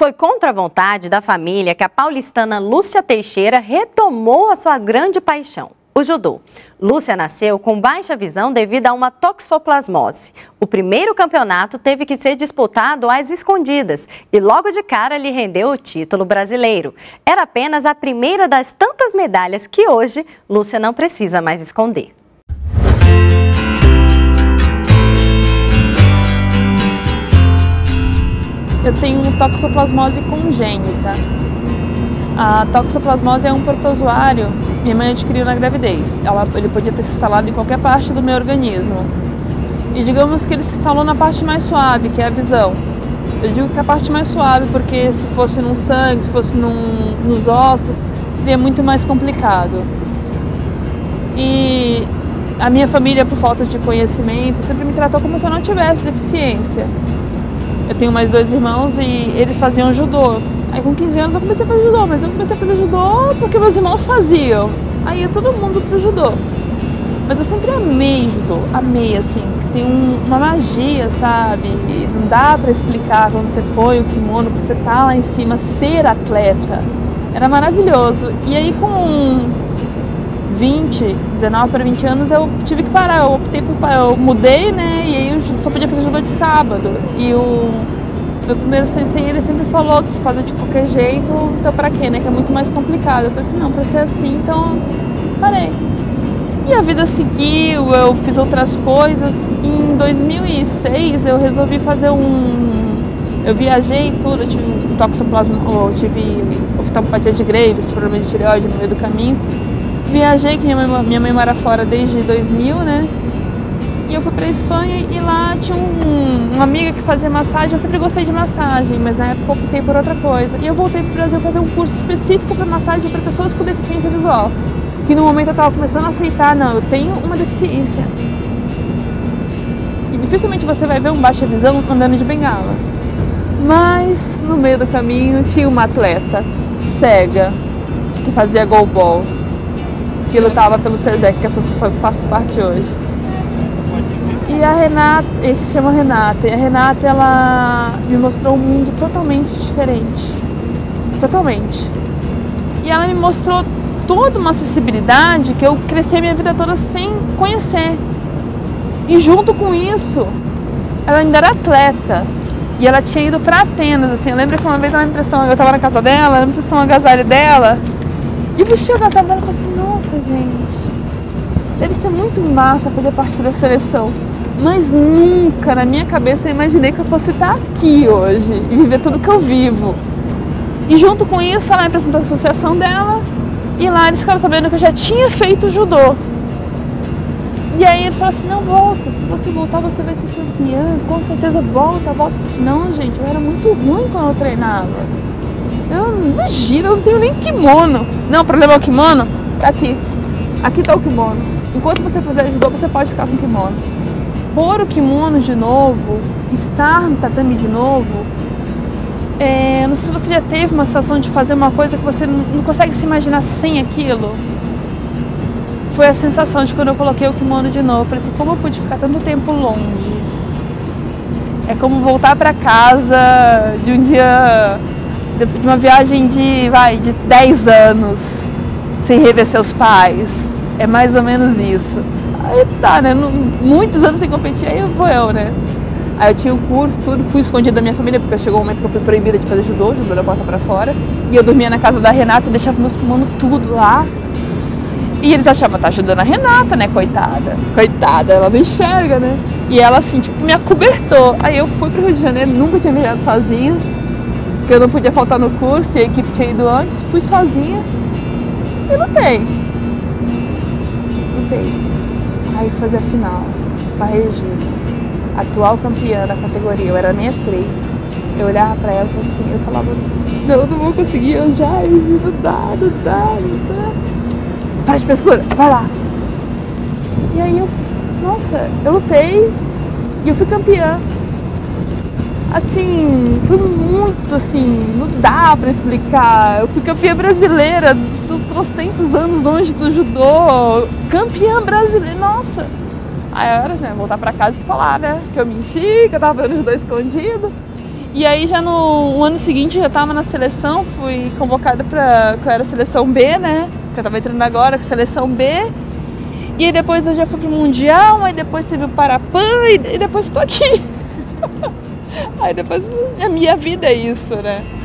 Foi contra a vontade da família que a paulistana Lúcia Teixeira retomou a sua grande paixão, o judô. Lúcia nasceu com baixa visão devido a uma toxoplasmose. O primeiro campeonato teve que ser disputado às escondidas e logo de cara lhe rendeu o título brasileiro. Era apenas a primeira das tantas medalhas que hoje Lúcia não precisa mais esconder. Eu tenho toxoplasmose congênita. A toxoplasmose é um protozoário que minha mãe adquiriu na gravidez. Ele podia ter se instalado em qualquer parte do meu organismo. E digamos que ele se instalou na parte mais suave, que é a visão. Eu digo que é a parte mais suave porque se fosse no sangue, se fosse nos ossos, seria muito mais complicado. E a minha família, por falta de conhecimento, sempre me tratou como se eu não tivesse deficiência. Eu tenho mais 2 irmãos e eles faziam judô. Aí com 15 anos eu comecei a fazer judô, mas eu comecei a fazer judô porque meus irmãos faziam. Aí ia todo mundo pro judô. Mas eu sempre amei judô, amei assim. Tem uma magia, sabe? E não dá pra explicar quando você põe o kimono, que você tá lá em cima, ser atleta. Era maravilhoso. E aí com 19 para 20 anos eu tive que parar, eu mudei, né, e aí eu só podia fazer judô de sábado. E o meu primeiro sensei, ele sempre falou que fazer de qualquer jeito, então pra quê, né, que é muito mais complicado. Eu falei assim, não, pra ser assim, então parei. E a vida seguiu, eu fiz outras coisas. Em 2006 eu resolvi fazer eu viajei tudo, eu tive toxoplasmose, eu tive oftalmopatia de Graves, problema de tireoide no meio do caminho. Viajei, que minha mãe mora fora desde 2000, né? E eu fui pra Espanha e lá tinha uma amiga que fazia massagem. Eu sempre gostei de massagem, mas na época eu optei por outra coisa. E eu voltei pro Brasil fazer um curso específico para massagem para pessoas com deficiência visual. Que no momento eu tava começando a aceitar, não, eu tenho uma deficiência. E dificilmente você vai ver um baixa visão andando de bengala. Mas no meio do caminho tinha uma atleta cega que fazia goalball, que lutava pelo SESEC, que é a associação que faço parte hoje. E a Renata, ele se chama Renata, e a Renata, ela me mostrou um mundo totalmente diferente. Totalmente. E ela me mostrou toda uma acessibilidade que eu cresci a minha vida toda sem conhecer. E junto com isso, ela ainda era atleta. E ela tinha ido para Atenas, assim. Eu lembro que uma vez ela me emprestou, eu estava na casa dela, ela me emprestou um agasalho dela. E eu vesti o agasalho dela e falei assim, nossa, gente, deve ser muito massa fazer parte da seleção. Mas nunca na minha cabeça eu imaginei que eu fosse estar aqui hoje e viver tudo que eu vivo. E junto com isso ela me apresentou a associação dela e lá eles ficaram sabendo que eu já tinha feito judô. E aí eles falaram assim, não, volta, se você voltar você vai ser campeã, com certeza volta. Eu disse, não, gente, eu era muito ruim quando eu treinava. Imagina, eu não tenho nem kimono. Não, para levar o kimono, tá aqui. Aqui tá o kimono. Enquanto você fizer judô, você pode ficar com o kimono. Pôr o kimono de novo, estar no tatame de novo, não sei se você já teve uma sensação de fazer uma coisa que você não consegue se imaginar sem aquilo. Foi a sensação de quando eu coloquei o kimono de novo. Eu falei assim, como eu pude ficar tanto tempo longe? É como voltar para casa de um dia, de uma viagem de 10 anos, sem rever seus pais. É mais ou menos isso. Aí tá, né? Muitos anos sem competir, aí né? Aí eu tinha o curso, tudo, fui escondida da minha família, porque chegou um momento que eu fui proibida de fazer judô da porta pra fora. E eu dormia na casa da Renata, deixava meus kimonos tudo lá. E eles achavam, tá ajudando a Renata, né? Coitada. Coitada, ela não enxerga, né? E ela, assim, tipo, me acobertou. Aí eu fui pro Rio de Janeiro, nunca tinha viajado sozinha, porque eu não podia faltar no curso, e a equipe tinha ido antes. Fui sozinha e lutei. Aí fazer a final com a Regina, atual campeã da categoria, eu era 63. Eu olhava pra ela e assim, eu falava, não vou conseguir, eu já, não dá. Para de frescura, vai lá. E aí eu lutei e eu fui campeã. Assim, foi muito assim, não dá pra explicar. Eu fui campeã brasileira, trocentos anos longe do judô, campeã brasileira, nossa. Aí era, né, voltar pra casa e falar, né, que eu menti, que eu tava fazendo judô escondido. E aí já no ano seguinte eu já tava na seleção, fui convocada que eu era seleção B, né? Que eu tava entrando agora com seleção B. E aí depois eu já fui pro Mundial, aí depois teve o Parapan e depois tô aqui. Aí depois a minha vida é isso, né?